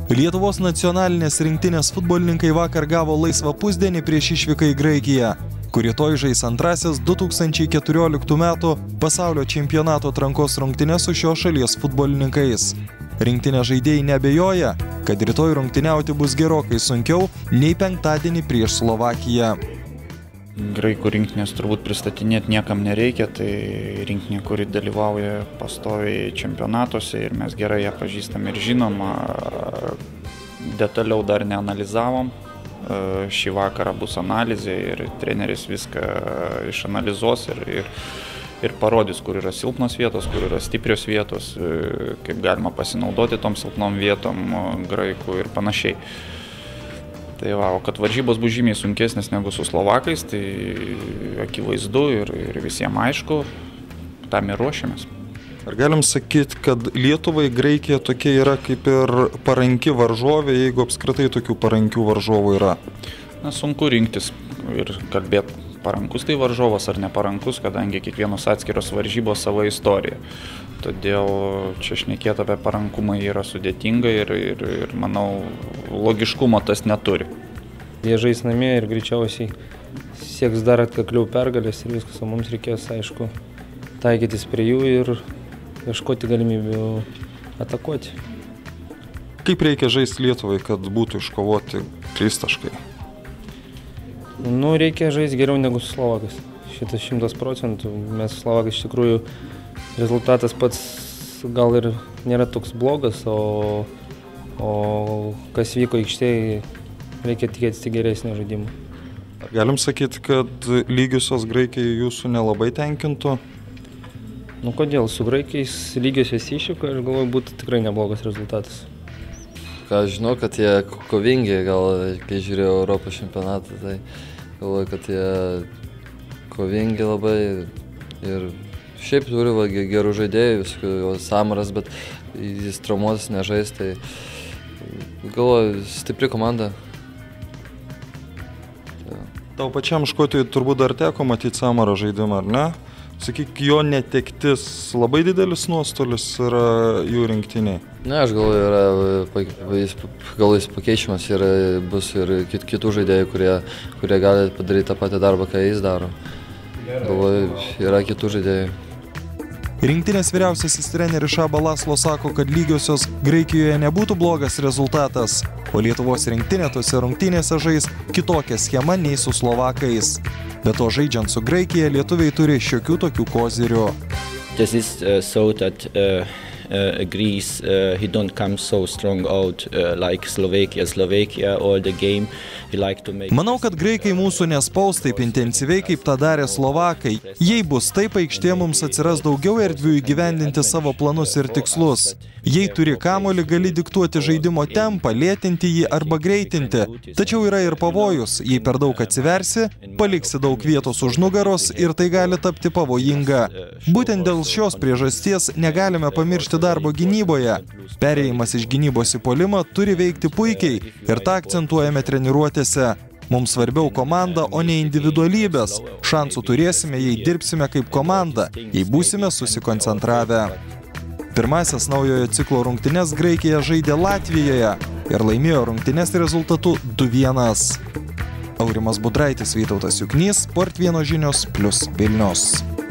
Lietuvos nacionalinės rinktinės futbolininkai vakar gavo laisvą pusdienį prieš išvyką į Graikiją, kur rytoj žais antrasis 2014 metų pasaulio čempionato atrankos rungtynes su šios šalies futbolininkais. Rinktinės žaidėjai neabejoja, kad rytoj rungtyniauti bus gerokai sunkiau nei penktadienį prieš Slovakiją. Graikų rinktinės turbūt pristatinėti niekam nereikia, tai rinktinė, kuri dalyvauja pastoviai čempionatuose ir mes gerai ją pažįstam ir žinom, detaliau dar neanalizavom. Šį vakarą bus analizė ir treneris viską išanalizuos ir parodys, kur yra silpnos vietos, kur yra stiprios vietos, kaip galima pasinaudoti tom silpnom vietom graikų ir panašiai. Tai va, o kad varžybos bus žymiai sunkesnės negu su slovakais, tai akivaizdu ir visiems aišku, tam ir ruošiamės. Ar galim sakyti, kad Lietuvai Graikija tokia yra kaip ir paranki varžovė, jeigu apskritai tokių parankių varžovų yra? Na, sunku rinktis ir kalbėti parankus tai varžovas ar neparankus, kadangi kiekvienos atskiros varžybos savo istoriją. Todėl čia šnekėti apie parankumą yra sudėtinga ir manau, logiškumo tas neturi. Jie žais namie ir greičiausiai sieks dar atkakliau pergalės ir viskas, o mums reikės, aišku, taikytis prie jų ir ieškoti galimybių atakuoti. Kaip reikia žaisti Lietuvai, kad būtų iškovoti 3 taškai? Reikia žaisti geriau negu su slovakais. Šitas 100%. Mes su slovakais iš tikrųjų rezultatas pats gal ir nėra toks blogas, o kas vyko aikštėje, reikia tikėtis tik geresnio žaidimo. Ar galim sakyti, kad lygiosios Graikijai jūsų nelabai tenkintų? Kodėl? Su Graikiais lygiosios išvyko ir galvoju, būtų tikrai neblogas rezultatas. Ką žinau, kad jie kovingi, gal kai žiūrėjau Europos čempionatą, tai galvoju, kad jie kovingi labai ir šiaip turi gerų žaidėjų, visokių Samaras, bet jis traumuotas nežais, tai galvoju, stipri komanda. Tau pačiam Škotijoje turbūt dar teko matyti Samaro žaidimą, ar ne? Sakyk, jo netektis labai didelis nuostolis yra jų rinktiniai. Ne, aš galvoju, jis pakeičiamas ir bus ir kitų žaidėjų, kurie gali padaryti tą patį darbą, ką jis daro. Galvoju, yra kitų žaidėjų. Rinktinės vyriausiasis treneris Šaba Laslo sako, kad lygiosios Graikijoje nebūtų blogas rezultatas, o Lietuvos rinktinė tose rungtynėse žais kitokią schemą nei su slovakais. Be to, žaidžiant su Graikija, lietuviai turi šiokių tokių kozirių. This is so that Greece he don't come so strong out like Slovakia all the game. Manau, kad graikai mūsų nespaus taip intensyviai, kaip tą darė slovakai. Jei bus taip, aikštėje mums atsiras daugiau erdvių įgyvendinti savo planus ir tikslus. Jei turi kamuolį, gali diktuoti žaidimo tempą, lėtinti jį arba greitinti. Tačiau yra ir pavojus, jei per daug atsiversi, paliksi daug vietos už nugaros ir tai gali tapti pavojinga. Būtent dėl šios priežasties negalime pamiršti darbo gynyboje. Perėjimas iš gynybos į puolimą turi veikti puikiai ir tą akcentuojame treniruotėse. Mums svarbiau komanda, o ne individualybės. Šansų turėsime, jei dirbsime kaip komanda, jei būsime susikoncentravę. Pirmasias naujojo ciklo rungtynes Graikija žaidė Latvijoje ir laimėjo rungtynes rezultatu 2-1. Aurimas Budraitis, Vytautas Juknys, Sport 1 žinios + Vilnius.